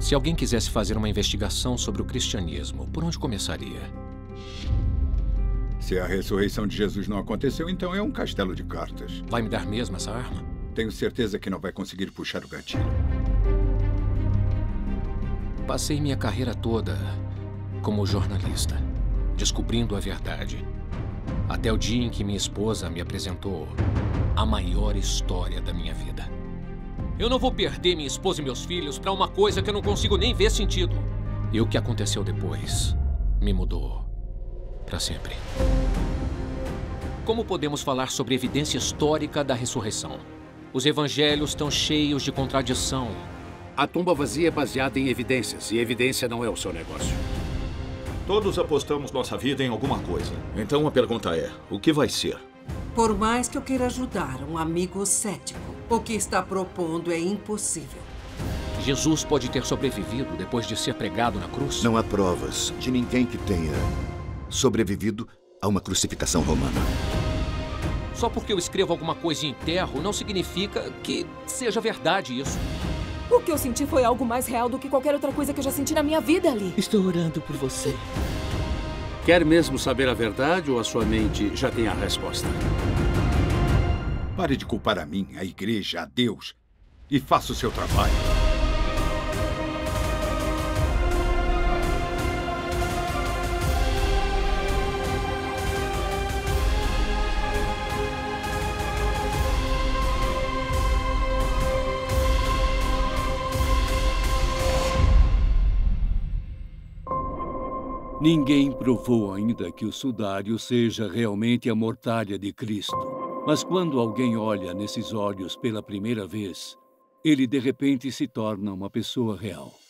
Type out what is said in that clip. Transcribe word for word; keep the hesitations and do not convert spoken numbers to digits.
Se alguém quisesse fazer uma investigação sobre o cristianismo, por onde começaria? Se a ressurreição de Jesus não aconteceu, então é um castelo de cartas. Vai me dar mesmo essa arma? Tenho certeza que não vai conseguir puxar o gatilho. Passei minha carreira toda como jornalista, descobrindo a verdade. Até o dia em que minha esposa me apresentou a maior história da minha vida. Eu não vou perder minha esposa e meus filhos para uma coisa que eu não consigo nem ver sentido. E o que aconteceu depois me mudou para sempre. Como podemos falar sobre evidência histórica da ressurreição? Os evangelhos estão cheios de contradição. A tumba vazia é baseada em evidências, e evidência não é o seu negócio. Todos apostamos nossa vida em alguma coisa. Então a pergunta é, o que vai ser? Por mais que eu queira ajudar um amigo cético, o que está propondo é impossível. Jesus pode ter sobrevivido depois de ser pregado na cruz? Não há provas de ninguém que tenha sobrevivido a uma crucificação romana. Só porque eu escrevo alguma coisa em enterro não significa que seja verdade isso. O que eu senti foi algo mais real do que qualquer outra coisa que eu já senti na minha vida, ali. Estou orando por você. Quer mesmo saber a verdade ou a sua mente já tem a resposta? Pare de culpar a mim, a igreja, a Deus, e faça o seu trabalho. Ninguém provou ainda que o sudário seja realmente a mortalha de Cristo. Mas quando alguém olha nesses olhos pela primeira vez, ele de repente se torna uma pessoa real.